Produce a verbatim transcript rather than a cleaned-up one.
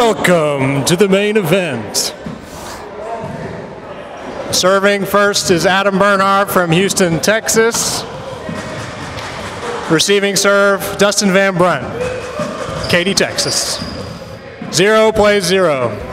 Welcome to the main event. Serving first is Adam Bernhardt from Houston, Texas. Receiving serve, Dustin Van Brunt, Katy, Texas. Zero plays zero.